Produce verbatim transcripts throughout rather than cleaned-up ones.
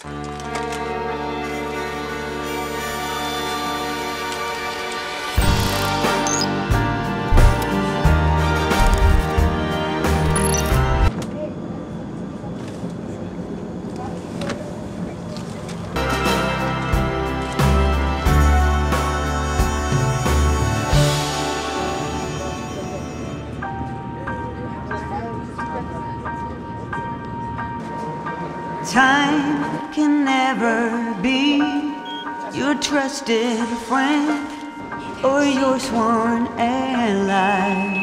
Time can never be your trusted friend or your sworn ally.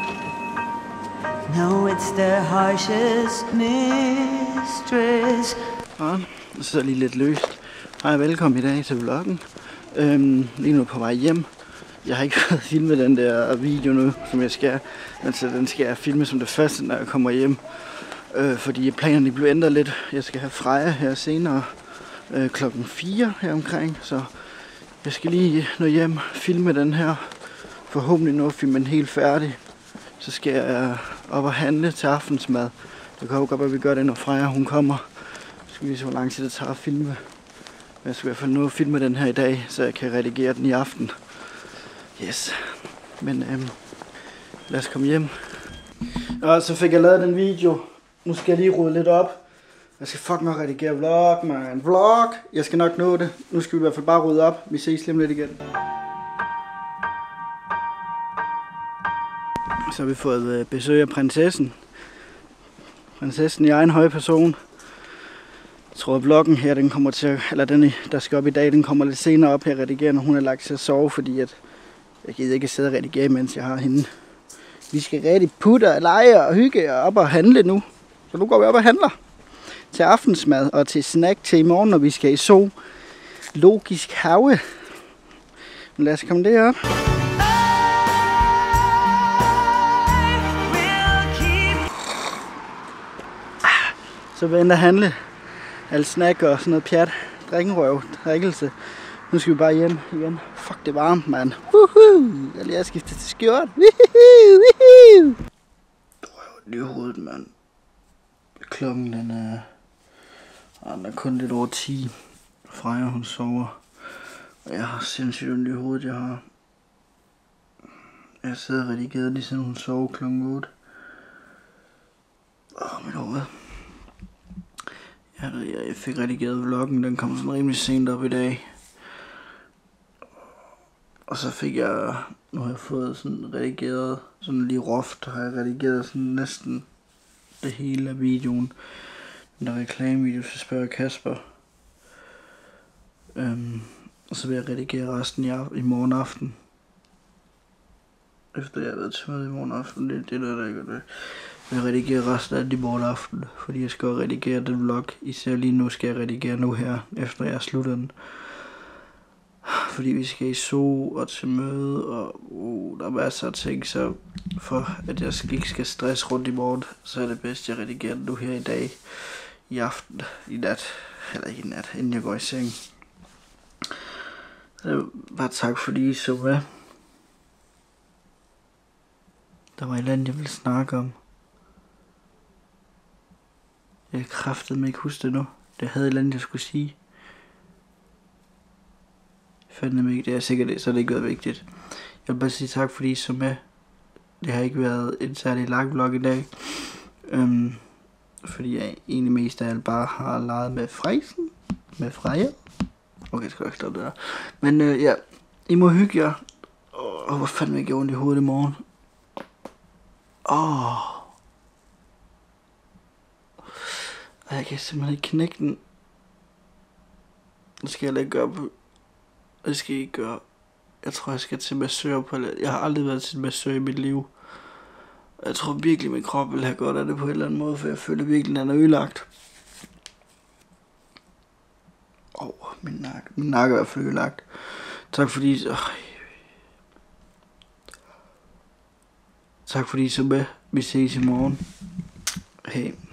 No, it's the harshest mistress. Og så sidder lige lidt løst. Hej, velkommen i dag til vloggen. Øhm, lige nu på vej hjem. Jeg har ikke fået filmet den der video nu, som jeg skal. Men så den skal jeg filme som det første, når jeg kommer hjem. Øh, fordi planerne blev ændret lidt. Jeg skal have Freja her senere øh, klokken fire her omkring. Så jeg skal lige nå hjem, filme den her. Forhåbentlig nå filme den helt færdig. Så skal jeg op og handle til aftensmad. Det kan jo godt være, at vi gør det, når Freja hun kommer. Så skal vi se, hvor lang tid det tager at filme. Jeg skal i hvert fald nå at filme den her i dag, så jeg kan redigere den i aften. Yes. Men øhm, lad os komme hjem. Og så fik jeg lavet den video. Nu skal jeg lige rydde lidt op. Jeg skal fucking nok redigere vlog, man. Vlog! Jeg skal nok nå det. Nu skal vi i hvert fald bare rydde op. Vi ses lige lidt igen. Så har vi fået besøg af prinsessen. Prinsessen i egen høje person. Jeg tror, at vloggen her, den kommer til, eller den, der skal op i dag, den kommer lidt senere op her redigere, når hun er lagt til at sove, fordi at jeg gider ikke sidde og redigere, mens jeg har hende. Vi skal rigtig putte og lege og hygge og op og handle nu. Så nu går vi op og handler til aftensmad og til snack til i morgen, når vi skal i zoo. Logisk have. Men lad os komme derop. Så vil jeg endda handle alt snack og sådan noget pjat. Drikkerøv, drikkelse. Nu skal vi bare hjem igen. Fuck, det er varmt, mand. Woohoo! Jeg lige har skiftet til skjort. Woohoo! Woohoo! Drøv lige hovedet, mand. Klokken den er... Ah, den er kun lidt over ti. Freja hun sover. Og jeg har sindssygt ondt i hovedet, jeg har. Jeg sidder redigeret lige siden hun sov klokken otte. Åh, mit hoved. Jeg, jeg fik redigeret vloggen, den kom sådan rimelig sent op i dag. Og så fik jeg, nu har jeg fået sådan redigeret, sådan lige roft, har jeg redigeret sådan næsten det hele af videoen. Den der reklamevideo, så spørger Kasper. Øhm, og så vil jeg redigere resten i, i morgen aften. Efter jeg har været til møde i morgen aften, det, det er der ikke det. Jeg redigerer resten af det i morgen aften, fordi jeg skal redigere den vlog. Især lige nu skal jeg redigere nu her, efter jeg har sluttet den. Fordi vi skal i zoo og til møde, og uh, der er masser af ting, så for at jeg ikke skal stresse rundt i morgen, så er det bedst, at jeg redigerer den nu her i dag, i aften, i nat, eller i nat, inden jeg går i seng. Så bare tak fordi I så med. Der var et eller andet, jeg ville snakke om. Jeg har kraftedeme ikke huske det nu. Det havde et eller andet, jeg skulle sige. Fandme ikke, det er sikkert det, så det ikke været vigtigt. Jeg vil bare sige tak fordi I så med. Det har ikke været en særlig lang vlog i dag. Øhm, fordi jeg egentlig mest af alt bare har leget med Frejsen. Med Freja. Okay, jeg skal ikke stoppe det der. Men øh, ja, I må hygge jer. Åh, oh, hvor fandme ikke ondt i hovedet i morgen. Åh. Oh. Jeg kan simpelthen ikke knække den. Det skal jeg ikke gøre på. Det skal jeg ikke gøre. Jeg tror jeg skal til massør på. Jeg har aldrig været til massør i mit liv. Jeg tror virkelig min krop vil have godt af det på en eller anden måde, for jeg føler virkelig den er ødelagt. Åh, oh, min nakke. Min nakke er i hvert fald ødelagt. Tak fordi... Øh. Tak fordi I så med. Vi ses i morgen. Hej.